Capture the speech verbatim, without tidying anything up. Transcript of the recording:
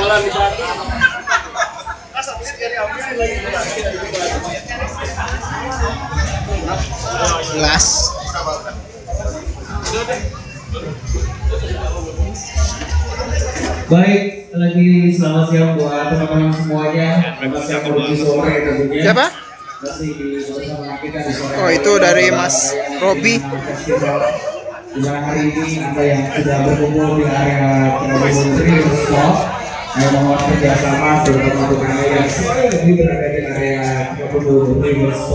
Gelas. Baik, lagi selamat siang buat teman-teman semuanya. Masih menuju sore tentunya. Siapa? Masih bersama kita di sore. Oh, itu dari Mas Robi. Di hari ini ada yang sudah berkumpul di area Tribun Sport. Saya mohon kerjasama seluruh teman-teman yang lebih berada di area Tribun Sport.